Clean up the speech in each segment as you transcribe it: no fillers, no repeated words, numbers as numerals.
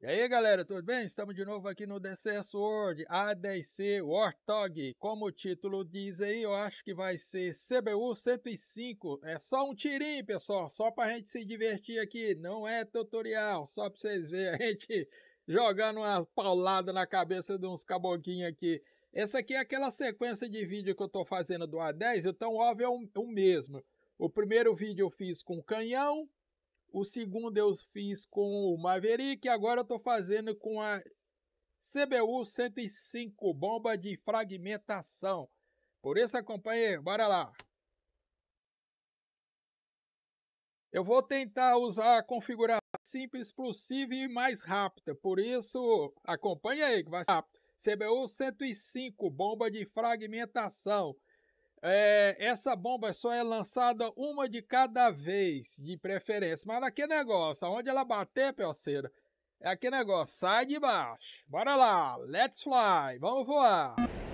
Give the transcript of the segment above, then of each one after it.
E aí galera, tudo bem? Estamos de novo aqui no DCS World A10C Warthog. Como o título diz aí, eu acho que vai ser CBU 105. É só um tirinho, pessoal, só pra gente se divertir aqui. Não é tutorial, só pra vocês verem a gente jogando uma paulada na cabeça de uns caboquinhos aqui. Essa aqui é aquela sequência de vídeo que eu tô fazendo do A10, então óbvio é o mesmo. O primeiro vídeo eu fiz com canhão. O segundo eu fiz com o Maverick, agora eu estou fazendo com a CBU 105, bomba de fragmentação. Por isso acompanhe, bora lá. Eu vou tentar usar a configuração simples possível e mais rápida, por isso acompanhe aí que vai ser rápido. CBU 105, bomba de fragmentação. Essa bomba só é lançada uma de cada vez, de preferência. Mas aquele negócio, onde ela bater, parceiro, é aquele negócio, sai de baixo. Bora lá, let's fly, vamos voar.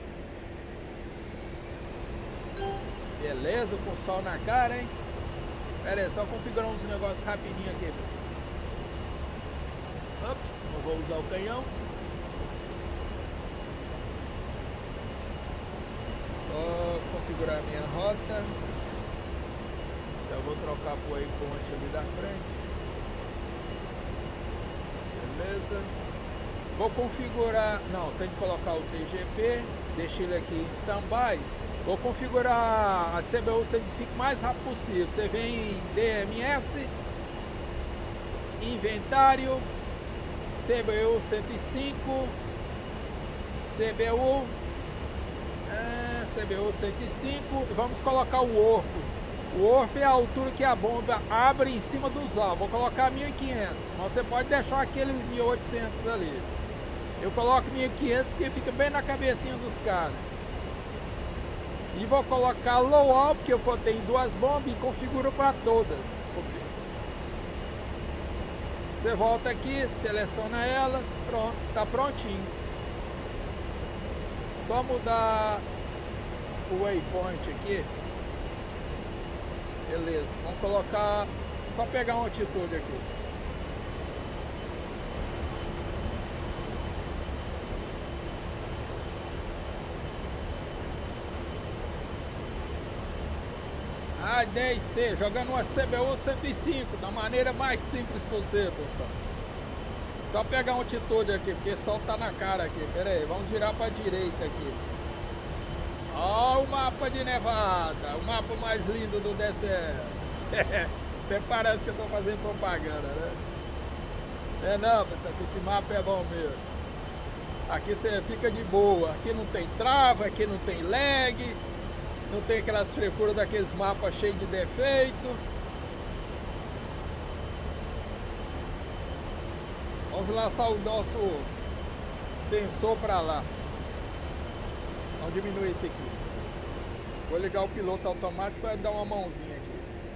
Beleza, com o sol na cara, hein? Pera aí, só configurar uns negócios rapidinho aqui. Ops, não vou usar o canhão. Vou configurar minha rota. Já vou trocar pro waypoint ali da frente. Beleza. Vou configurar. Não, tem que colocar o TGP. Deixa ele aqui em standby. Vou configurar a CBU 105 mais rápido possível. Você vem em DMS, inventário, CBU 105, CBU 105 e vamos colocar o orfo. O orfo é a altura que a bomba abre em cima dos alvos. Vou colocar 1500, mas você pode deixar aqueles 1800 ali. Eu coloco 1500 porque fica bem na cabecinha dos caras. E vou colocar low all porque eu botei duas bombas e configuro para todas. Você volta aqui, seleciona elas, pronto, tá prontinho. Vamos mudar o waypoint aqui. Beleza, vamos colocar, só pegar uma altitude aqui. A10C, jogando uma CBU 105 da maneira mais simples possível, pessoal. Só pegar uma altitude aqui, porque o sol tá na cara aqui. Pera aí, vamos girar para a direita aqui. Ó, o mapa de Nevada, o mapa mais lindo do DCS. Até parece que eu tô fazendo propaganda, né? É não, pessoal, que esse mapa é bom mesmo. Aqui você fica de boa, aqui não tem trava, aqui não tem lag, não tem aquelas frescuras daqueles mapas cheios de defeito. Vamos lançar o nosso sensor para lá. Vamos diminuir esse aqui. Vou ligar o piloto automático para dar uma mãozinha aqui.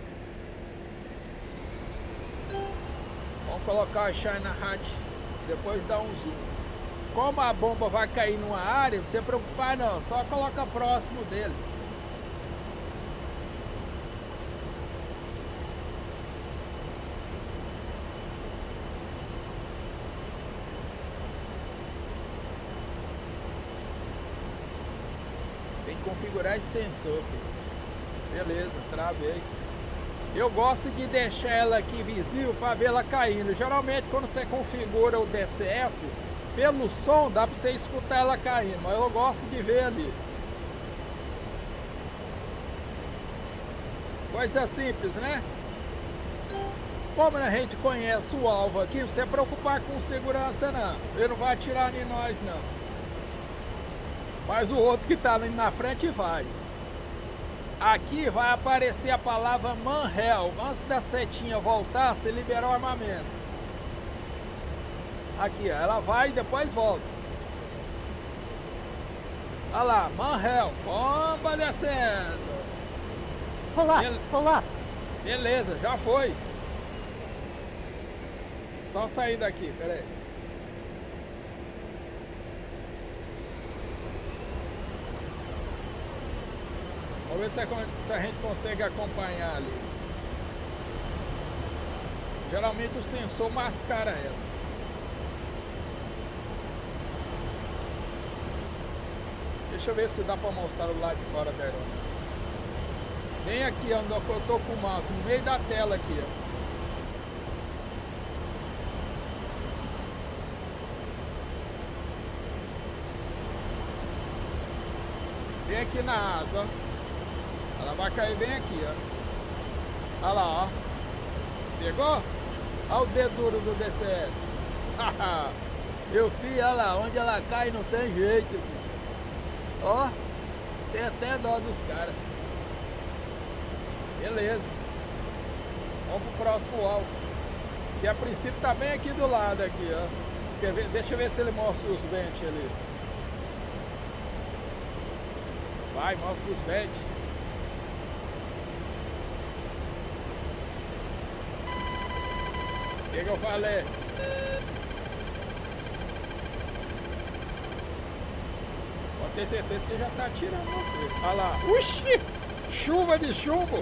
Vamos colocar a China Hatch, depois dar um zoom. Como a bomba vai cair numa área, não se preocupar não, só coloca próximo dele. Tem que configurar esse sensor aqui. Beleza, travei. Eu gosto de deixar ela aqui visível para ver ela caindo. Geralmente quando você configura o DCS, pelo som dá para você escutar ela caindo, mas eu gosto de ver ali. Coisa simples, né? Como a gente conhece o alvo aqui, não precisa preocupar com segurança não. Ele não vai atirar em nós não. Mas o outro que está ali na frente vai. Aqui vai aparecer a palavra Manhel. Antes da setinha voltar, você liberou o armamento. Aqui, ó, ela vai e depois volta. Olha lá, Manhel. Bomba descendo. Olá, olá. Beleza, já foi. Só sair daqui, peraí. Vamos ver se a gente consegue acompanhar ali. Geralmente o sensor mascara ela. Deixa eu ver se dá pra mostrar o lado de fora da aeronave. Bem aqui onde eu tô com o mouse, no meio da tela aqui, ó. Bem aqui na asa, ó. Ela vai cair bem aqui, ó. Olha lá, ó. Pegou? Olha o dedo duro do DCS. Meu filho, olha lá, onde ela cai não tem jeito. Ó, tem até dó dos caras. Beleza. Vamos pro próximo alvo. Que a princípio tá bem aqui do lado aqui, ó. Quer ver? Deixa eu ver se ele mostra os dentes ali. Vai, mostra os dentes. O que eu falei? Pode ter certeza que já tá atirando você. Olha lá. Uxi! Chuva de chumbo!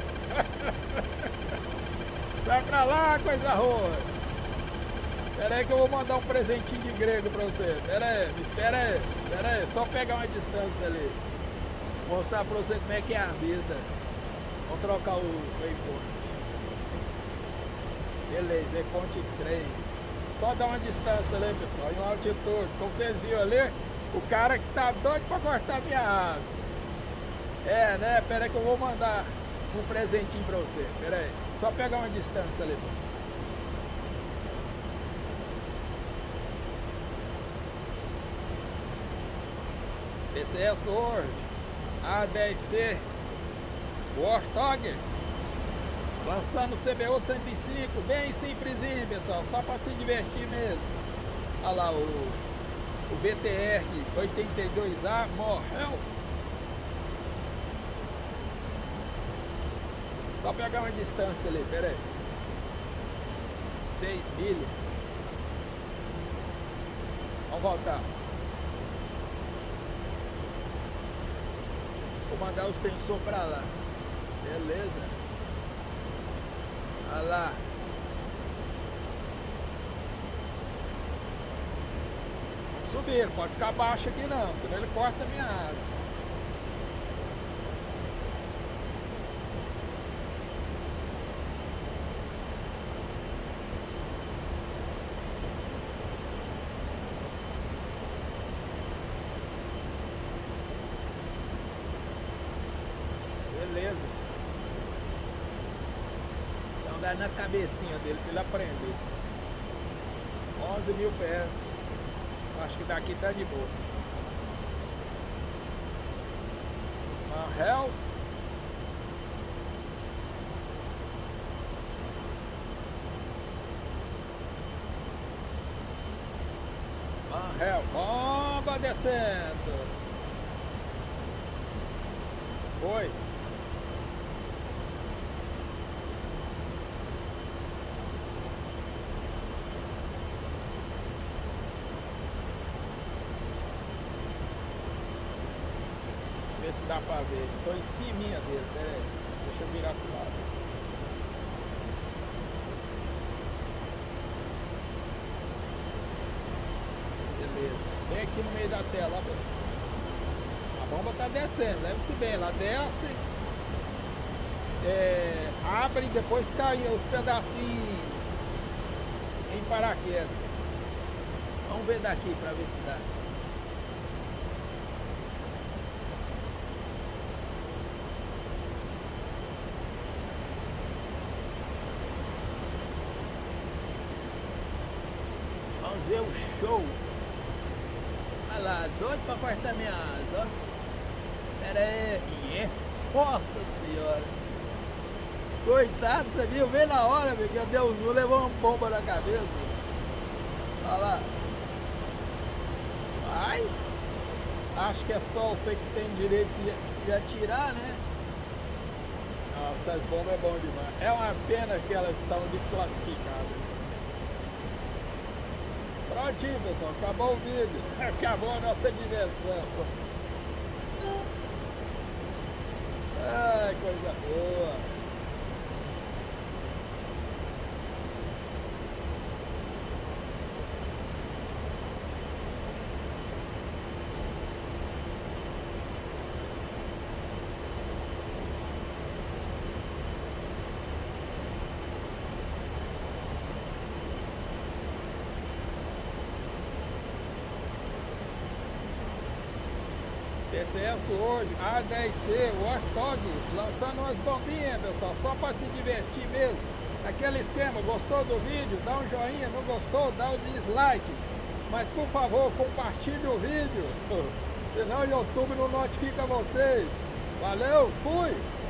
Sai pra lá, coisa ruim! Pera aí que eu vou mandar um presentinho de grego pra você. Pera aí, me espera aí. Pera aí, só pegar uma distância ali. Mostrar pra você como é que é a vida. Vamos trocar o waypoint. Beleza, waypoint 3. Só dar uma distância ali, pessoal, em uma altitude. Como vocês viram ali, o cara que tá doido pra cortar minha asa. É, né? Pera aí que eu vou mandar um presentinho pra você. Pera aí. Só pegar uma distância ali, pessoal. DCS World A10C Warthog lançando o CBU 105, bem simplesinho, pessoal, só para se divertir mesmo. Olha lá o BTR 82A morreu. Só pegar uma distância ali, pera aí. 6 milhas. Vamos voltar. Vou mandar o sensor pra lá. Beleza. Olha lá. Subir, pode ficar baixo aqui não, senão ele corta a minha asa. Beleza. Então dá na cabecinha dele pra ele aprender. 11 mil pés. Acho que daqui tá de boa. Manhel. Manhel. Bomba descendo. Foi. Ver se dá pra ver. Tô em cima dele, pera aí. Deixa eu virar pro lado. Beleza. Vem aqui no meio da tela, ó, pessoal. A bomba tá descendo, leve-se bem. Ela desce, abre e depois cai os pedacinhos em paraquedas. Vamos ver daqui pra ver se dá. Vamos ver o show. Olha lá, doido pra cortar minha asa, ó. Pera aí. Nossa senhora. Coitado, você viu? Veio na hora, meu, que eu dei um zoom, levou uma bomba na cabeça. Olha lá. Vai. Acho que é só você que tem direito de atirar, né? Nossa, as bombas é bom demais. É uma pena que elas estão desclassificadas. Prontinho, pessoal, acabou o vídeo. Acabou a nossa diversão. Ai, coisa boa. DCS World, A10C, Warthog, lançando umas bombinhas, pessoal, só para se divertir mesmo. Aquele esquema, gostou do vídeo? Dá um joinha, não gostou? Dá um dislike. Mas por favor, compartilhe o vídeo, senão o YouTube não notifica vocês. Valeu, fui!